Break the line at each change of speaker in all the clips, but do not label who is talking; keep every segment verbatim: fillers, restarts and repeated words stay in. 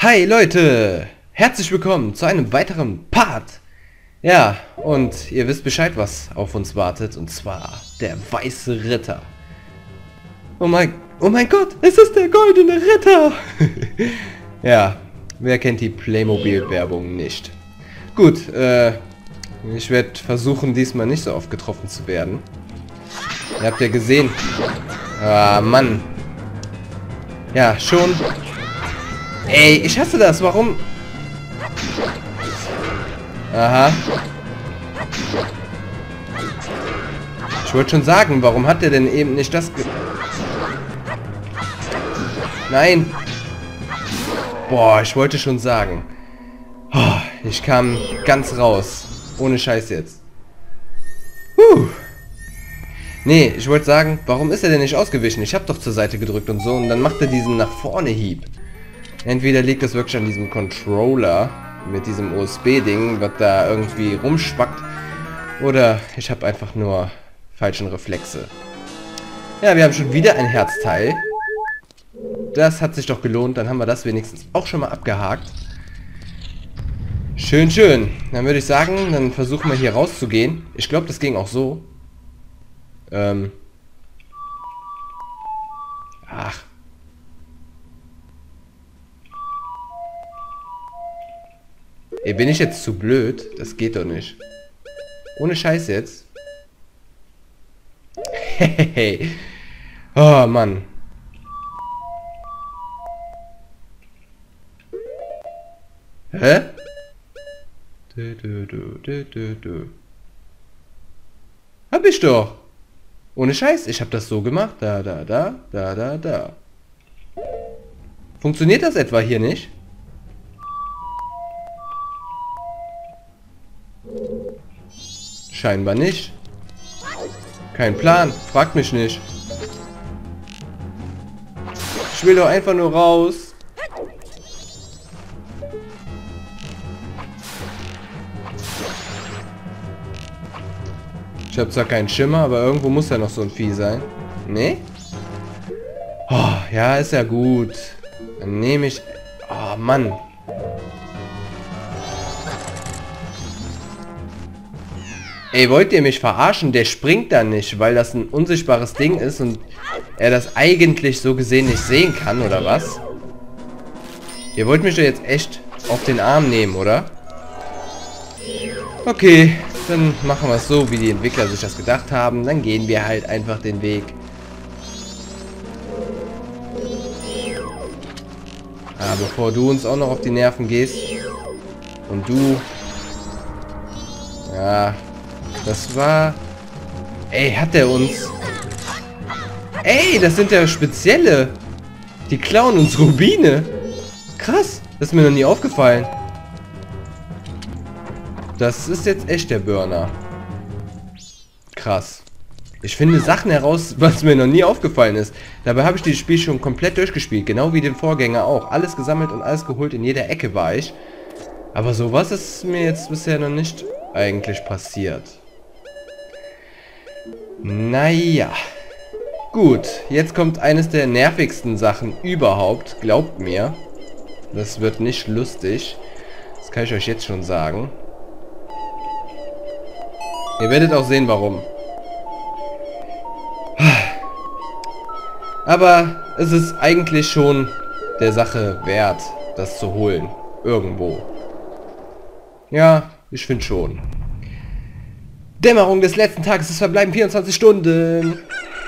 Hi Leute, herzlich willkommen zu einem weiteren Part. Ja, und ihr wisst Bescheid, was auf uns wartet, und zwar der weiße Ritter. Oh mein, oh mein Gott, es ist der goldene Ritter. Ja, wer kennt die Playmobil-Werbung nicht? Gut, äh, ich werde versuchen, diesmal nicht so oft getroffen zu werden. Ihr habt ja gesehen. Ah, Mann. Ja, schon. Ey, ich hasse das. Warum? Aha. Ich wollte schon sagen, warum hat er denn eben nicht das ge... Nein. Boah, ich wollte schon sagen. Oh, ich kam ganz raus. Ohne Scheiß jetzt. Huh. Nee, ich wollte sagen, warum ist er denn nicht ausgewichen? Ich habe doch zur Seite gedrückt und so, und dann macht er diesen nach vorne Hieb. Entweder liegt das wirklich an diesem Controller mit diesem U S B-Ding, was da irgendwie rumspackt, oder ich habe einfach nur falschen Reflexe. Ja, wir haben schon wieder ein Herzteil. Das hat sich doch gelohnt, dann haben wir das wenigstens auch schon mal abgehakt. Schön, schön. Dann würde ich sagen, dann versuchen wir hier rauszugehen. Ich glaube, das ging auch so. Ähm. Ach. Ey, bin ich jetzt zu blöd? Das geht doch nicht. Ohne Scheiß jetzt. Hey. Oh, Mann. Hä? Du, du, du, du, du, du. Hab ich doch. Ohne Scheiß, ich hab das so gemacht. Da, da, da, da, da, da. Funktioniert das etwa hier nicht? Scheinbar nicht. Kein Plan. Fragt mich nicht. Ich will doch einfach nur raus. Ich habe zwar keinen Schimmer, aber irgendwo muss ja noch so ein Vieh sein. Nee? Oh, ja, ist ja gut. Dann nehme ich... Oh, Mann. Ey, wollt ihr mich verarschen? Der springt da nicht, weil das ein unsichtbares Ding ist und er das eigentlich so gesehen nicht sehen kann, oder was? Ihr wollt mich doch jetzt echt auf den Arm nehmen, oder? Okay, dann machen wir es so, wie die Entwickler sich das gedacht haben. Dann gehen wir halt einfach den Weg. Ah, bevor du uns auch noch auf die Nerven gehst. Und du... Ja... Das war... Ey, hat der uns... Ey, das sind ja Spezielle. Die klauen uns Rubine. Krass, das ist mir noch nie aufgefallen. Das ist jetzt echt der Burner. Krass. Ich finde Sachen heraus, was mir noch nie aufgefallen ist. Dabei habe ich dieses Spiel schon komplett durchgespielt. Genau wie den Vorgänger auch. Alles gesammelt und alles geholt. In jeder Ecke war ich. Aber sowas ist mir jetzt bisher noch nicht eigentlich passiert. Naja. Gut, jetzt kommt eines der nervigsten Sachen überhaupt. Glaubt mir. Das wird nicht lustig. Das kann ich euch jetzt schon sagen. Ihr werdet auch sehen, warum. Aber es ist eigentlich schon der Sache wert, das zu holen. Irgendwo. Ja, ich finde schon. Dämmerung des letzten Tages, es verbleiben vierundzwanzig Stunden.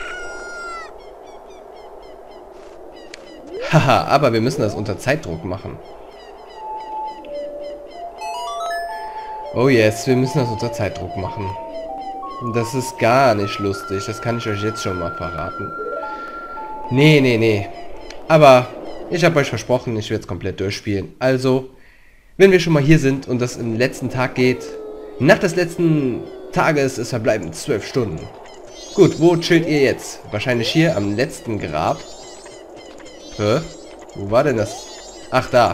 Haha, aber wir müssen das unter Zeitdruck machen. Oh yes, wir müssen das unter Zeitdruck machen. Das ist gar nicht lustig, das kann ich euch jetzt schon mal verraten. Nee, nee, nee. Aber ich habe euch versprochen, ich werde es komplett durchspielen. Also, wenn wir schon mal hier sind und das im letzten Tag geht, nach des letzten Tages, es verbleiben zwölf Stunden. Gut, wo chillt ihr jetzt? Wahrscheinlich hier am letzten Grab. Hä? Wo war denn das? Ach, da.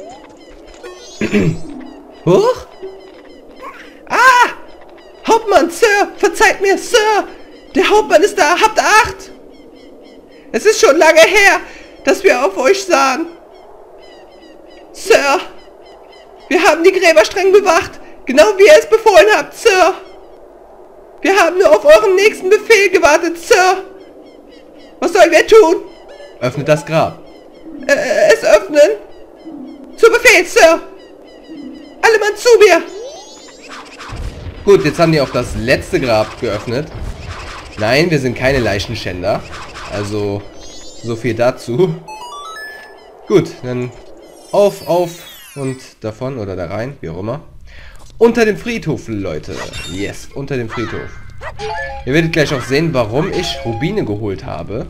Huch? Ah! Hauptmann, Sir! Verzeiht mir, Sir! Der Hauptmann ist da! Habt Acht! Es ist schon lange her, dass wir auf euch sahen. Sir! Wir haben die Gräber streng bewacht, genau wie ihr es befohlen habt, Sir! Wir haben nur auf euren nächsten Befehl gewartet, Sir! Was sollen wir tun? Öffnet das Grab. Äh, es öffnen? Zu Befehl, Sir! Alle Mann zu mir! Gut, jetzt haben die auch das letzte Grab geöffnet. Nein, wir sind keine Leichenschänder. Also, so viel dazu. Gut, dann auf, auf und davon oder da rein, wie auch immer. Unter dem Friedhof, Leute. Yes, unter dem Friedhof. Ihr werdet gleich auch sehen, warum ich Rubine geholt habe.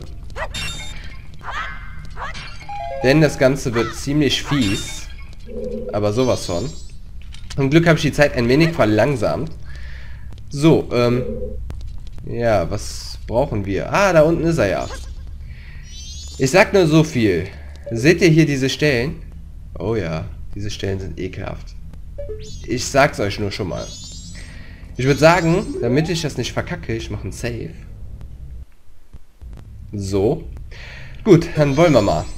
Denn das Ganze wird ziemlich fies. Aber sowas von. Zum Glück habe ich die Zeit ein wenig verlangsamt. So, ähm... ja, was brauchen wir? Ah, da unten ist er ja. Ich sag nur so viel. Seht ihr hier diese Stellen? Oh ja, diese Stellen sind ekelhaft. Ich sag's euch nur schon mal. Ich würde sagen, damit ich das nicht verkacke, ich mache ein Save. So. Gut, dann wollen wir mal.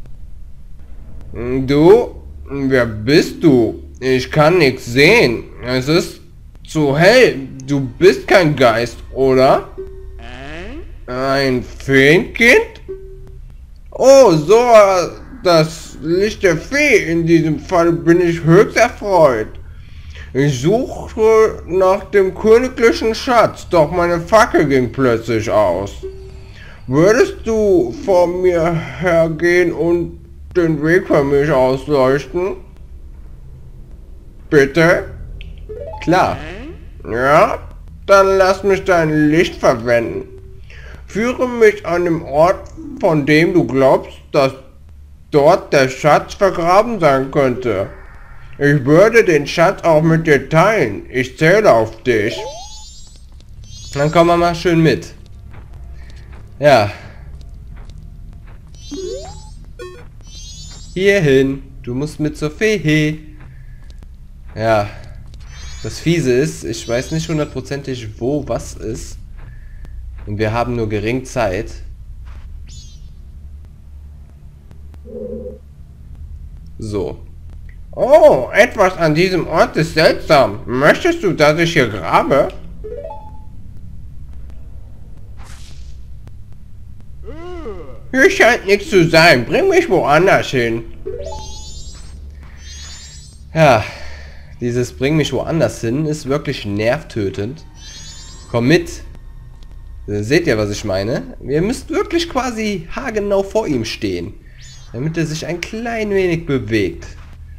Du? Wer bist du? Ich kann nichts sehen. Es ist zu hell. Du bist kein Geist, oder? Ein Feenkind? Oh, so das Licht der Fee. In diesem Fall bin ich höchst erfreut. Ich suchte nach dem königlichen Schatz, doch meine Fackel ging plötzlich aus. Würdest du vor mir hergehen und den Weg für mich ausleuchten? Bitte? Klar. Ja, dann lass mich dein Licht verwenden. Führe mich an dem Ort, von dem du glaubst, dass dort der Schatz vergraben sein könnte. Ich würde den Schatz auch mit dir teilen. Ich zähle auf dich. Dann kommen wir mal schön mit. Ja. Hierhin. Du musst mit zur Fee. Ja. Das Fiese ist, ich weiß nicht hundertprozentig, wo was ist. Und wir haben nur gering Zeit. So. Oh, etwas an diesem Ort ist seltsam. Möchtest du, dass ich hier grabe? Hier scheint nichts zu sein. Bring mich woanders hin. Ja, dieses Bring mich woanders hin ist wirklich nervtötend. Komm mit. Seht ihr, was ich meine? Ihr müsst wirklich quasi haargenau vor ihm stehen, damit er sich ein klein wenig bewegt.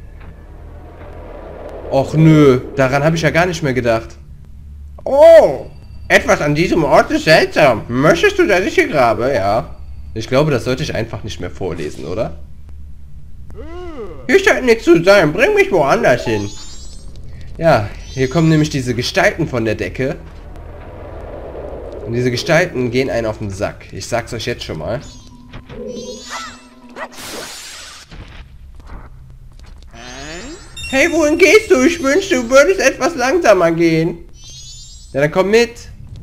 Och nö, daran habe ich ja gar nicht mehr gedacht. Oh, etwas an diesem Ort ist seltsam. Möchtest du, dass ich hier grabe? Ja. Ich glaube, das sollte ich einfach nicht mehr vorlesen, oder? Hier scheint nichts zu sein. Bring mich woanders hin. Ja, hier kommen nämlich diese Gestalten von der Decke. Und diese Gestalten gehen einen auf den Sack. Ich sag's euch jetzt schon mal. Hey, wohin gehst du? Ich wünschte, du würdest etwas langsamer gehen. Ja, dann komm mit.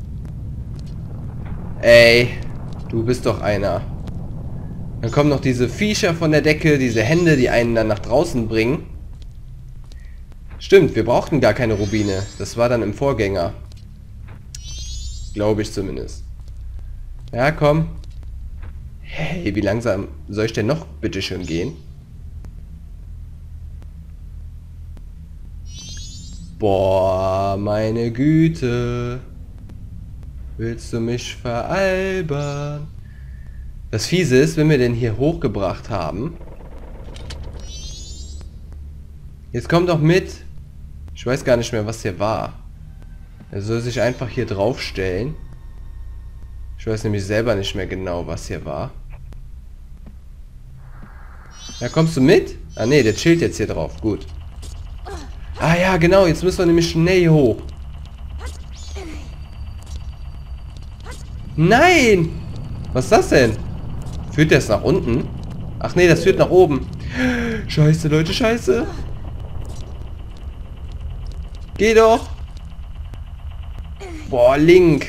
Ey, du bist doch einer. Dann kommen noch diese Viecher von der Decke, diese Hände, die einen dann nach draußen bringen. Stimmt, wir brauchten gar keine Rubine. Das war dann im Vorgänger. Glaube ich zumindest. Ja, komm. Hey, wie langsam soll ich denn noch bitteschön gehen? Boah, meine Güte. Willst du mich veralbern? Das Fiese ist, wenn wir den hier hochgebracht haben. Jetzt komm doch mit. Ich weiß gar nicht mehr, was hier war. Er soll sich einfach hier drauf stellen. Ich weiß nämlich selber nicht mehr genau, was hier war. Ja, kommst du mit? Ah ne, der chillt jetzt hier drauf. Gut. Ah ja, genau. Jetzt müssen wir nämlich schnell hier hoch. Nein! Was ist das denn? Führt das nach unten? Ach nee, das führt nach oben. Scheiße, Leute, scheiße. Geh doch. Boah, Link.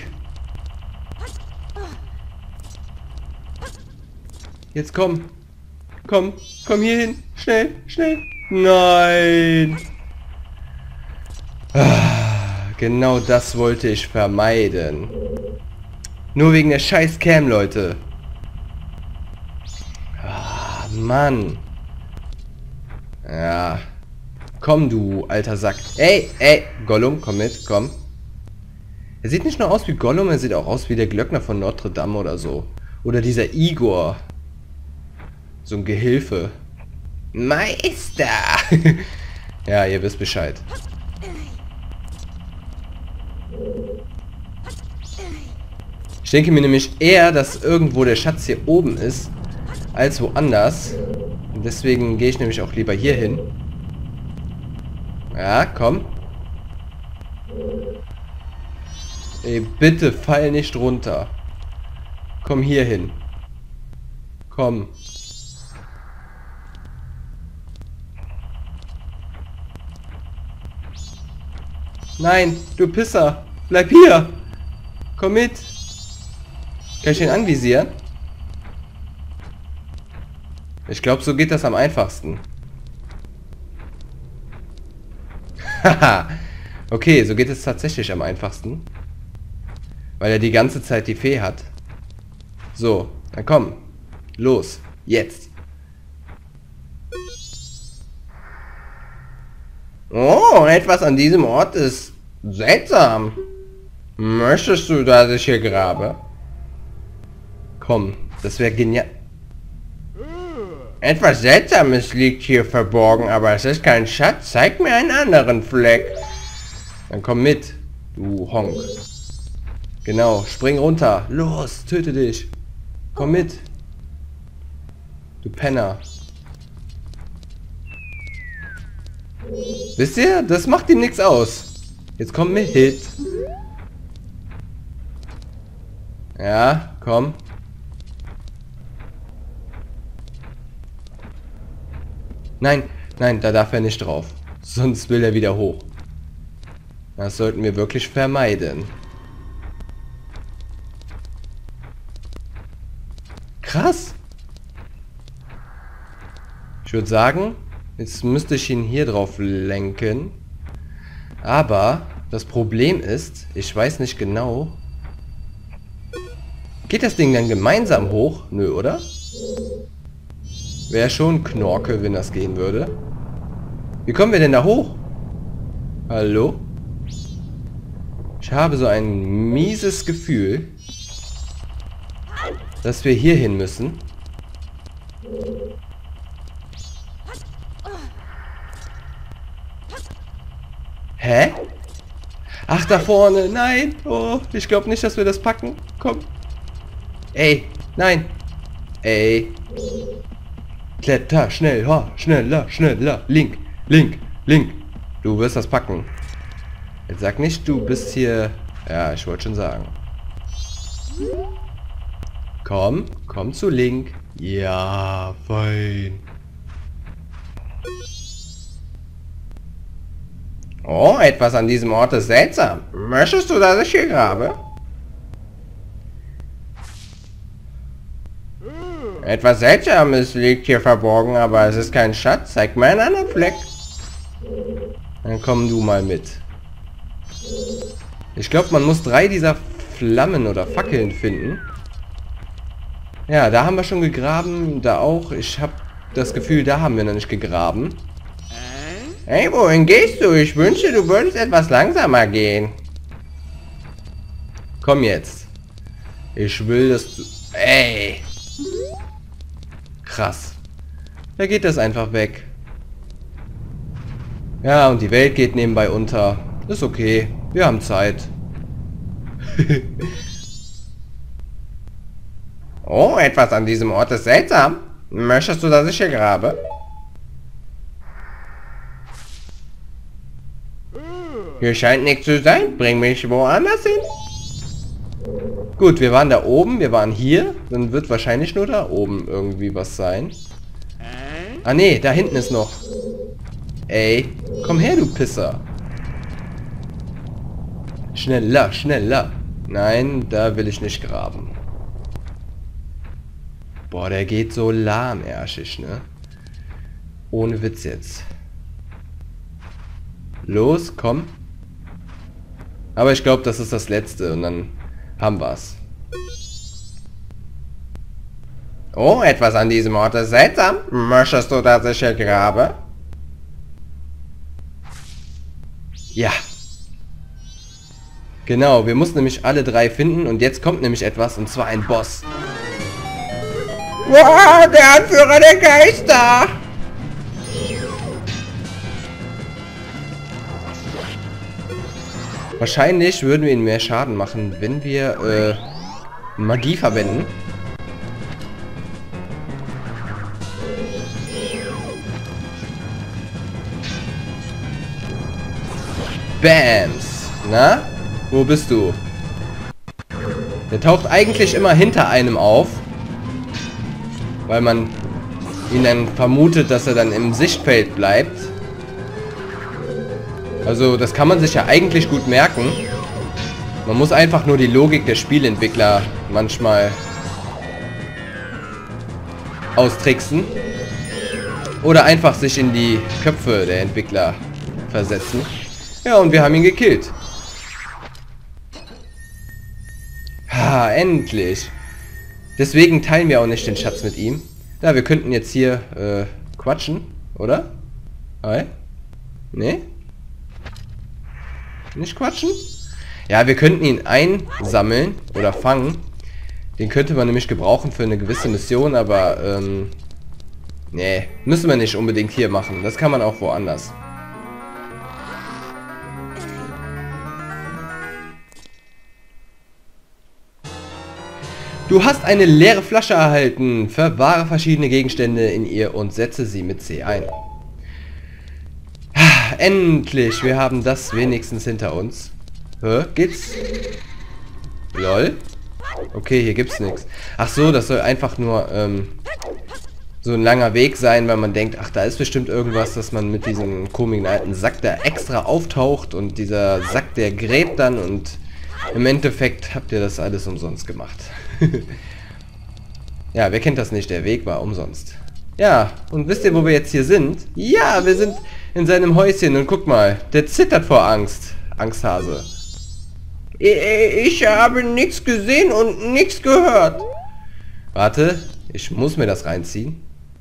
Jetzt komm. Komm, komm hier hin. Schnell, schnell. Nein! Ah, genau das wollte ich vermeiden. Nur wegen der scheiß Cam, Leute. Ah, Mann. Ja. Komm, du alter Sack. Ey, ey, Gollum, komm mit, komm. Er sieht nicht nur aus wie Gollum, er sieht auch aus wie der Glöckner von Notre Dame oder so. Oder dieser Igor. So ein Gehilfe. Meister! Ja, ihr wisst Bescheid. Ich denke mir nämlich eher, dass irgendwo der Schatz hier oben ist, als woanders. Und deswegen gehe ich nämlich auch lieber hier hin. Ja, komm. Ey, bitte fall nicht runter. Komm hier hin. Komm. Nein, du Pisser. Bleib hier. Komm mit. Kann ich den anvisieren? Ich glaube, so geht das am einfachsten. Haha. Okay, so geht es tatsächlich am einfachsten. Weil er die ganze Zeit die Fee hat. So, dann komm. Los. Jetzt. Oh, etwas an diesem Ort ist seltsam. Möchtest du, dass ich hier grabe? Komm, das wäre genial. Etwas Seltsames liegt hier verborgen, aber es ist kein Schatz. Zeig mir einen anderen Fleck. Dann komm mit, du Honk. Genau, spring runter. Los, töte dich. Komm mit. Du Penner. Wisst ihr, das macht ihm nichts aus. Jetzt komm mit. Ja, komm. Nein, nein, da darf er nicht drauf. Sonst will er wieder hoch. Das sollten wir wirklich vermeiden. Krass. Ich würde sagen, jetzt müsste ich ihn hier drauf lenken. Aber das Problem ist, ich weiß nicht genau. Geht das Ding dann gemeinsam hoch? Nö, oder? Wäre schon Knorke, wenn das gehen würde. Wie kommen wir denn da hoch? Hallo? Ich habe so ein mieses Gefühl, dass wir hier hin müssen. Hä? Ach, da vorne. Nein. Oh, ich glaube nicht, dass wir das packen. Komm. Ey, nein. Ey. Kletter, schnell, ha, schneller, schneller. Link, Link, Link. Du wirst das packen. Jetzt sag nicht, du bist hier... Ja, ich wollte schon sagen. Komm, komm zu Link. Ja, fein. Oh, etwas an diesem Ort ist seltsam. Möchtest du, dass ich hier grabe? Etwas Seltsames liegt hier verborgen, aber es ist kein Schatz. Zeig mir einen anderen Fleck. Dann komm du mal mit. Ich glaube, man muss drei dieser Flammen oder Fackeln finden. Ja, da haben wir schon gegraben. Da auch. Ich habe das Gefühl, da haben wir noch nicht gegraben. Hey, wohin gehst du? Ich wünschte, du würdest etwas langsamer gehen. Komm jetzt. Ich will, dass du... Ey. Krass. Da geht das einfach weg. Ja, und die Welt geht nebenbei unter. Ist okay. Wir haben Zeit. Oh, etwas an diesem Ort ist seltsam. Möchtest du, dass ich hier grabe? Hier scheint nichts zu sein. Bring mich woanders hin. Gut, wir waren da oben. Wir waren hier. Dann wird wahrscheinlich nur da oben irgendwie was sein. Ah nee, da hinten ist noch. Ey, komm her, du Pisser. Schneller, schneller. Nein, da will ich nicht graben. Boah, der geht so lahmärschig, ne? Ohne Witz jetzt. Los, komm. Aber ich glaube, das ist das letzte und dann haben wir's. Oh, etwas an diesem Ort ist seltsam. Möchtest du, dass ich hier grabe? Ja. Genau, wir mussten nämlich alle drei finden und jetzt kommt nämlich etwas und zwar ein Boss. Wow, der Anführer der Geister! Wahrscheinlich würden wir ihn mehr Schaden machen, wenn wir äh, Magie verwenden. Bams! Na? Wo bist du? Der taucht eigentlich immer hinter einem auf. Weil man ihn dann vermutet, dass er dann im Sichtfeld bleibt. Also das kann man sich ja eigentlich gut merken. Man muss einfach nur die Logik der Spielentwickler manchmal austricksen. Oder einfach sich in die Köpfe der Entwickler versetzen. Ja, und wir haben ihn gekillt. Ha, endlich. Deswegen teilen wir auch nicht den Schatz mit ihm. Ja, wir könnten jetzt hier äh, quatschen, oder? Hi? Nee? Nicht quatschen? Ja, wir könnten ihn einsammeln oder fangen. Den könnte man nämlich gebrauchen für eine gewisse Mission, aber ähm, nee, müssen wir nicht unbedingt hier machen. Das kann man auch woanders. Du hast eine leere Flasche erhalten. Verwahre verschiedene Gegenstände in ihr und setze sie mit C ein. Endlich, wir haben das wenigstens hinter uns. Hä? Geht's? Lol. Okay, hier gibt's nichts. Ach so, das soll einfach nur ähm, so ein langer Weg sein, weil man denkt, ach, da ist bestimmt irgendwas, dass man mit diesem komischen alten Sack da extra auftaucht und dieser Sack, der gräbt dann und im Endeffekt habt ihr das alles umsonst gemacht. Ja, wer kennt das nicht? Der Weg war umsonst. Ja, und wisst ihr, wo wir jetzt hier sind? Ja, wir sind in seinem Häuschen und guck mal, der zittert vor Angst. Angsthase. Ich habe nichts gesehen und nichts gehört. Warte, ich muss mir das reinziehen.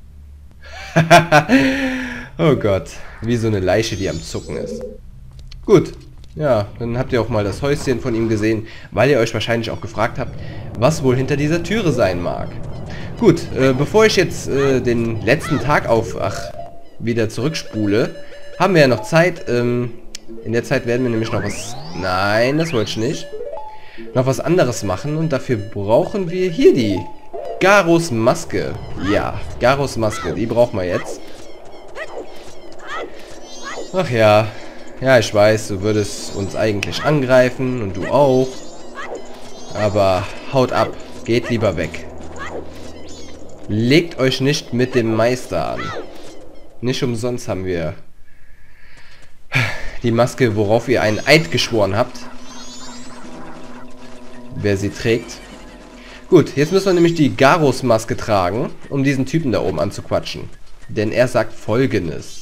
Oh Gott, wie so eine Leiche, die am Zucken ist. Gut. Ja, dann habt ihr auch mal das Häuschen von ihm gesehen, weil ihr euch wahrscheinlich auch gefragt habt, was wohl hinter dieser Türe sein mag. Gut, äh, bevor ich jetzt äh, den letzten Tag auf, ach, wieder zurückspule, haben wir ja noch Zeit. Ähm, in der Zeit werden wir nämlich noch was... Nein, das wollte ich nicht. Noch was anderes machen und dafür brauchen wir hier die Garros Maske. Ja, Garros Maske, die brauchen wir jetzt. Ach ja... Ja, ich weiß, du würdest uns eigentlich angreifen und du auch. Aber haut ab, geht lieber weg. Legt euch nicht mit dem Meister an. Nicht umsonst haben wir die Maske, worauf ihr einen Eid geschworen habt. Wer sie trägt. Gut, jetzt müssen wir nämlich die Garros Maske tragen, um diesen Typen da oben anzuquatschen. Denn er sagt Folgendes.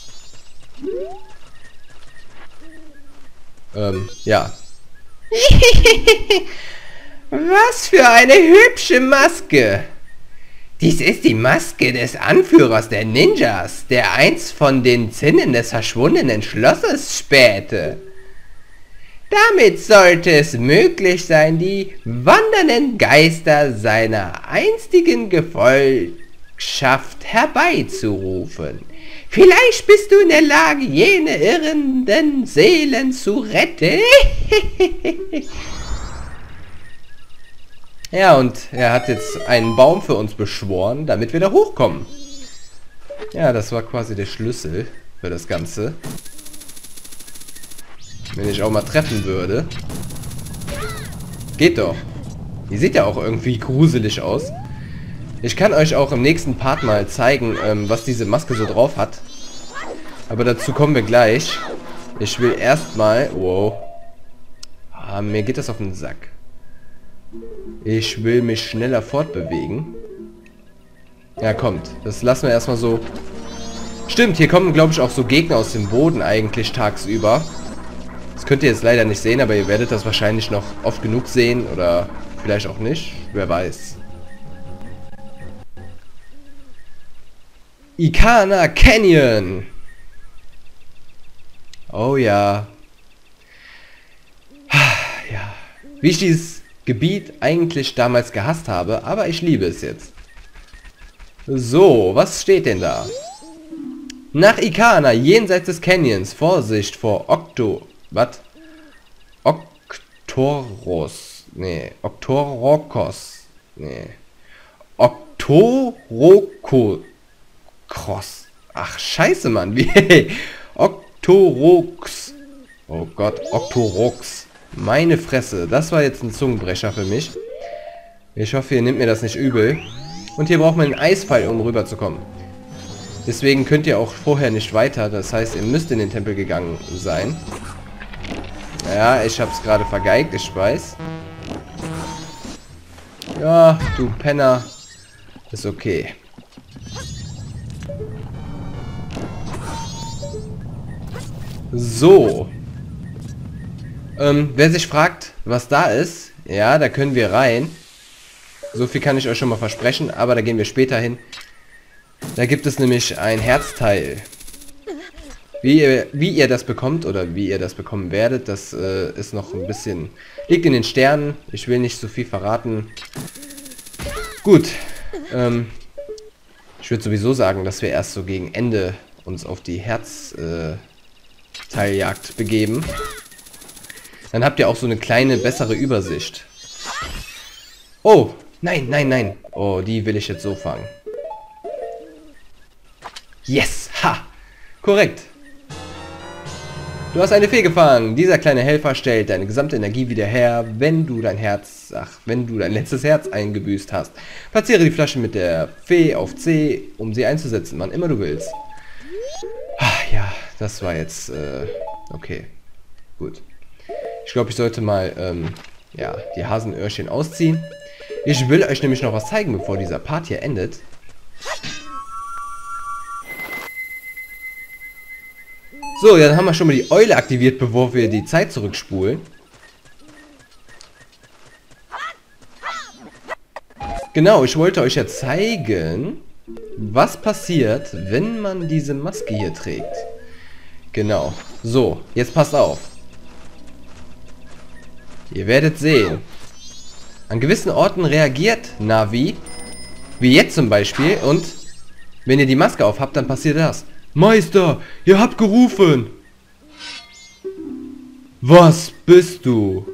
Ähm, ja. Was für eine hübsche Maske. Dies ist die Maske des Anführers der Ninjas, der einst von den Zinnen des verschwundenen Schlosses spähte. Damit sollte es möglich sein, die wandernden Geister seiner einstigen Gefolgschaft herbeizurufen. Vielleicht bist du in der Lage, jene irrenden Seelen zu retten. Ja, und er hat jetzt einen Baum für uns beschworen, damit wir da hochkommen. Ja, das war quasi der Schlüssel für das Ganze. Wenn ich auch mal treffen würde. Geht doch. Die sieht ja auch irgendwie gruselig aus. Ich kann euch auch im nächsten Part mal zeigen, ähm, was diese Maske so drauf hat. Aber dazu kommen wir gleich. Ich will erstmal... Wow. Ah, mir geht das auf den Sack. Ich will mich schneller fortbewegen. Ja, kommt. Das lassen wir erstmal so Stimmt, hier kommen, glaube ich, auch so Gegner aus dem Boden eigentlich tagsüber. Das könnt ihr jetzt leider nicht sehen, aber ihr werdet das wahrscheinlich noch oft genug sehen oder vielleicht auch nicht. Wer weiß. Ikana Canyon. Oh ja. Ja. Wie ich dieses Gebiet eigentlich damals gehasst habe, aber ich liebe es jetzt. So, was steht denn da? Nach Ikana, jenseits des Canyons, Vorsicht vor Okto... Was? Oktoros. Nee, Oktorokos. Nee. Oktorokos. Ach, scheiße, Mann. Wie? Oktorox. Oh Gott, Oktorox. Meine Fresse, das war jetzt ein Zungenbrecher für mich. Ich hoffe, ihr nehmt mir das nicht übel. Und hier braucht man einen Eisfall, um rüberzukommen. Deswegen könnt ihr auch vorher nicht weiter. Das heißt, ihr müsst in den Tempel gegangen sein. Ja, ich hab's gerade vergeigt, ich weiß. Ja, du Penner. Ist okay. So. Ähm, wer sich fragt, was da ist, ja, da können wir rein. So viel kann ich euch schon mal versprechen, aber da gehen wir später hin. Da gibt es nämlich ein Herzteil. Wie ihr, wie ihr das bekommt oder wie ihr das bekommen werdet, das äh, ist noch ein bisschen... liegt in den Sternen. Ich will nicht so viel verraten. Gut. Ähm, ich würde sowieso sagen, dass wir erst so gegen Ende uns auf die Herzteiljagd äh, begeben. Dann habt ihr auch so eine kleine, bessere Übersicht. Oh, nein, nein, nein. Oh, die will ich jetzt so fangen. Yes, ha, korrekt. Du hast eine Fee gefangen. Dieser kleine Helfer stellt deine gesamte Energie wieder her, wenn du dein Herz, ach, wenn du dein letztes Herz eingebüßt hast. Platziere die Flasche mit der Fee auf C, um sie einzusetzen, wann immer du willst. Ach, ja, das war jetzt, äh, okay, gut. Ich glaube, ich sollte mal, ähm, ja, die Hasenöhrchen ausziehen. Ich will euch nämlich noch was zeigen, bevor dieser Part hier endet. So, ja, dann haben wir schon mal die Eule aktiviert, bevor wir die Zeit zurückspulen. Genau, ich wollte euch ja zeigen, was passiert, wenn man diese Maske hier trägt. Genau. So, jetzt passt auf. Ihr werdet sehen. An gewissen Orten reagiert Navi, wie jetzt zum Beispiel, und wenn ihr die Maske auf habt, dann passiert das. Meister, ihr habt gerufen. Was bist du?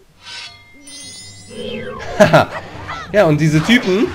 Haha. Ja, und diese Typen,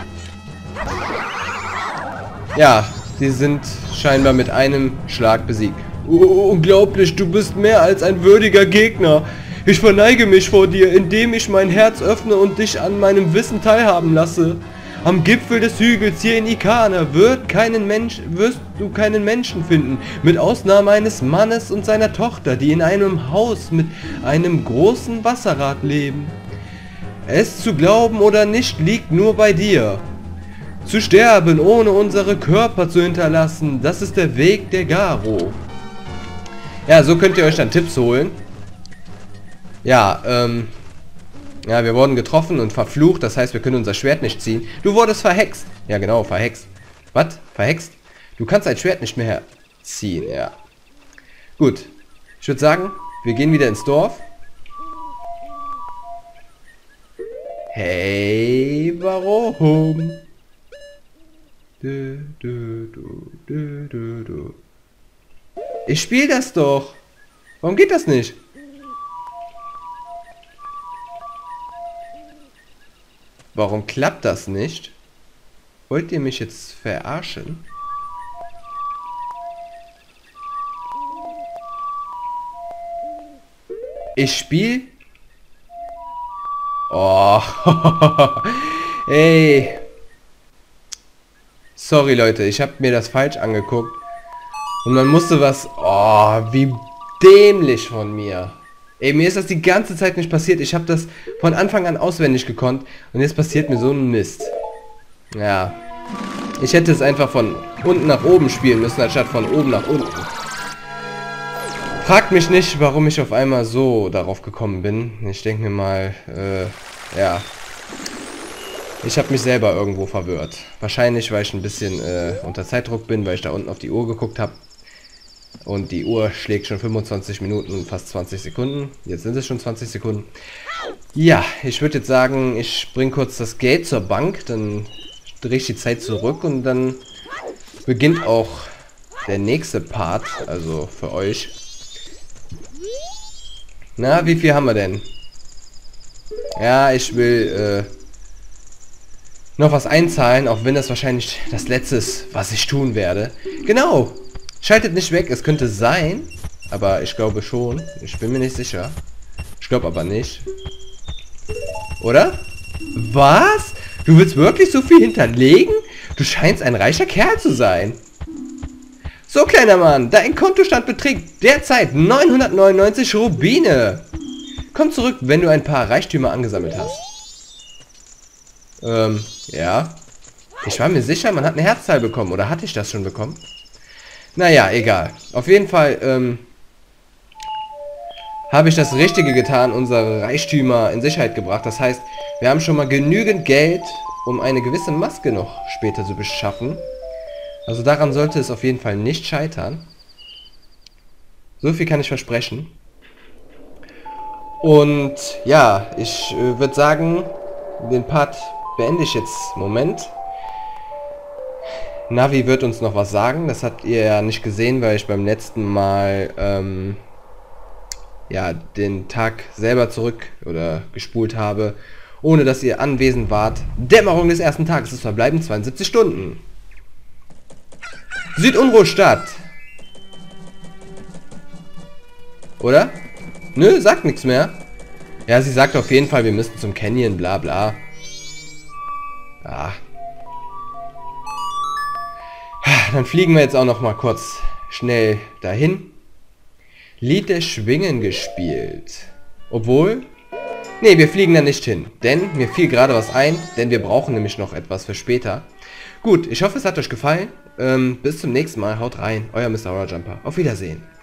ja, die sind scheinbar mit einem Schlag besiegt. Oh, unglaublich, du bist mehr als ein würdiger Gegner. Ich verneige mich vor dir, indem ich mein Herz öffne und dich an meinem Wissen teilhaben lasse. Am Gipfel des Hügels hier in Ikana wird keinen Mensch, wirst du keinen Menschen finden, mit Ausnahme eines Mannes und seiner Tochter, die in einem Haus mit einem großen Wasserrad leben. Es zu glauben oder nicht liegt nur bei dir. Zu sterben, ohne unsere Körper zu hinterlassen, das ist der Weg der Garo. Ja, so könnt ihr euch dann Tipps holen. Ja, ähm... ja, wir wurden getroffen und verflucht, das heißt, wir können unser Schwert nicht ziehen. Du wurdest verhext. Ja, genau, verhext. Was? Verhext? Du kannst ein Schwert nicht mehr ziehen, ja. Gut. Ich würde sagen, wir gehen wieder ins Dorf. Hey, warum? Du, du, du, du, du, du. Ich spiele das doch. Warum geht das nicht? Warum klappt das nicht? Wollt ihr mich jetzt verarschen? Ich spiele... Oh. Ey. Sorry, Leute. Ich habe mir das falsch angeguckt. Und man musste was... Oh, wie dämlich von mir. Ey, mir ist das die ganze Zeit nicht passiert. Ich habe das von Anfang an auswendig gekonnt. Und jetzt passiert mir so ein Mist. Ja. Ich hätte es einfach von unten nach oben spielen müssen, anstatt von oben nach unten. Fragt mich nicht, warum ich auf einmal so darauf gekommen bin. Ich denke mir mal, äh, ja. Ich habe mich selber irgendwo verwirrt. Wahrscheinlich, weil ich ein bisschen äh, unter Zeitdruck bin, weil ich da unten auf die Uhr geguckt habe. Und die Uhr schlägt schon fünfundzwanzig Minuten und fast zwanzig Sekunden. Jetzt sind es schon zwanzig Sekunden. Ja, ich würde jetzt sagen, ich bringe kurz das Geld zur Bank, dann drehe ich die Zeit zurück und dann beginnt auch der nächste Part, also für euch. Na, wie viel haben wir denn? Ja, ich will äh, noch was einzahlen, auch wenn das wahrscheinlich das Letzte ist, was ich tun werde. Genau! Schaltet nicht weg, es könnte sein, aber ich glaube schon. Ich bin mir nicht sicher. Ich glaube aber nicht. Oder? Was? Du willst wirklich so viel hinterlegen? Du scheinst ein reicher Kerl zu sein. So, kleiner Mann, dein Kontostand beträgt derzeit neunhundertneunundneunzig Rubine. Komm zurück, wenn du ein paar Reichtümer angesammelt hast. Ähm, ja. Ich war mir sicher, man hat eine Herzzahl bekommen. Oder hatte ich das schon bekommen? Naja, egal. Auf jeden Fall, ähm, habe ich das Richtige getan, unsere Reichtümer in Sicherheit gebracht. Das heißt, wir haben schon mal genügend Geld, um eine gewisse Maske noch später zu beschaffen. Also daran sollte es auf jeden Fall nicht scheitern. So viel kann ich versprechen. Und ja, ich äh, würde sagen, den Part beende ich jetzt. Moment. Navi wird uns noch was sagen. Das habt ihr ja nicht gesehen, weil ich beim letzten Mal ähm, ja, den Tag selber zurück oder gespult habe, ohne dass ihr anwesend wart. Dämmerung des ersten Tages. Es verbleiben zweiundsiebzig Stunden. Südunruhestadt. Oder? Nö, sagt nichts mehr. Ja, sie sagt auf jeden Fall, wir müssen zum Canyon, bla bla. Ah. Dann fliegen wir jetzt auch noch mal kurz schnell dahin. Lied der Schwingen gespielt. Obwohl... Nee, wir fliegen da nicht hin. Denn mir fiel gerade was ein, denn wir brauchen nämlich noch etwas für später. Gut, ich hoffe, es hat euch gefallen. Ähm, bis zum nächsten Mal. Haut rein. Euer Mister Horror Jumper. Auf Wiedersehen.